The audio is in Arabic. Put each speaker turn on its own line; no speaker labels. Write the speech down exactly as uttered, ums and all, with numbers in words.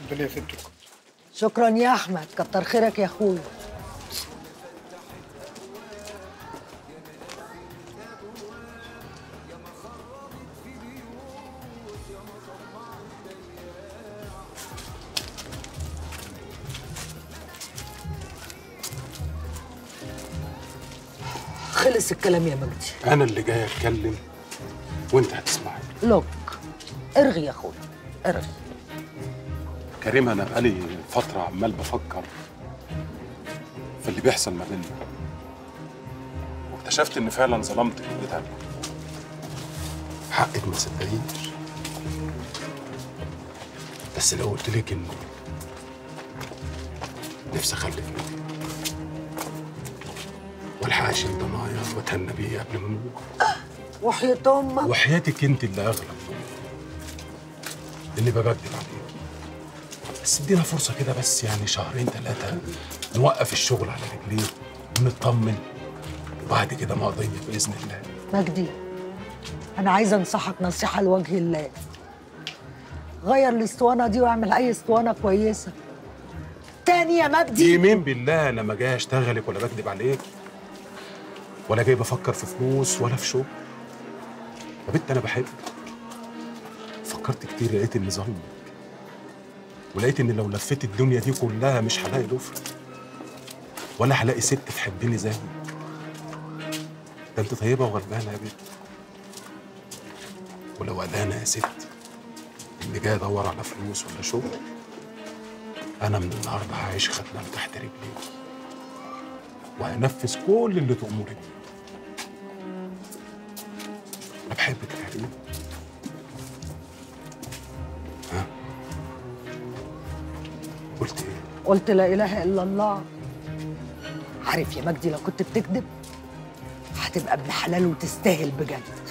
اتفضلي يا ست الكل.
شكرا يا احمد، كتر خيرك يا اخويا. خلص الكلام يا مجدي.
انا اللي جاي اتكلم وانت هتسمعي.
لوك، ارغي يا اخويا ارغي.
كريم، انا بقالي فتره عمال بفكر في اللي بيحصل ما بيننا، واكتشفت ان فعلا ظلمتك وجيت عليك. حقك ما تصدقيش، بس لو قلت لك انه نفسي اخلف منك والحق اشيل ضنايا واتهنى بيه قبل ما اموت.
وحياة امك
وحياتك انت اللي اغلى اني ببكدب عليك. بس ادينا فرصه كده، بس يعني شهرين ثلاثه نوقف الشغل على رجليه ونطمن، وبعد كده مقضيه باذن الله.
مجدي، انا عايزه انصحك نصيحه لوجه الله. غير الاسطوانه دي واعمل اي اسطوانه كويسه تاني يا مجدي.
يمين بالله انا ما جاي اشتغلك ولا بكدب عليك ولا جاي بفكر في فلوس ولا في شغل. يا بنت انا بحبك. فكرت كتير، لقيت اني ظلمك، ولقيت ان لو لفيت الدنيا دي كلها مش هلاقي لفه ولا هلاقي ست تحبني زيك. ده انت طيبه وغلبانه يا بنت. ولو انا يا ست اللي جاي ادور على فلوس ولا شغل، انا من النهارده هعيش خدمه تحت رجليك وهنفذ كل اللي تأمري بيه. انا بحبك يا كريم. ها؟ قلت ايه؟
قلت لا اله الا الله. عارف يا مجدي، لو كنت بتكذب هتبقى ابن حلال وتستاهل بجد.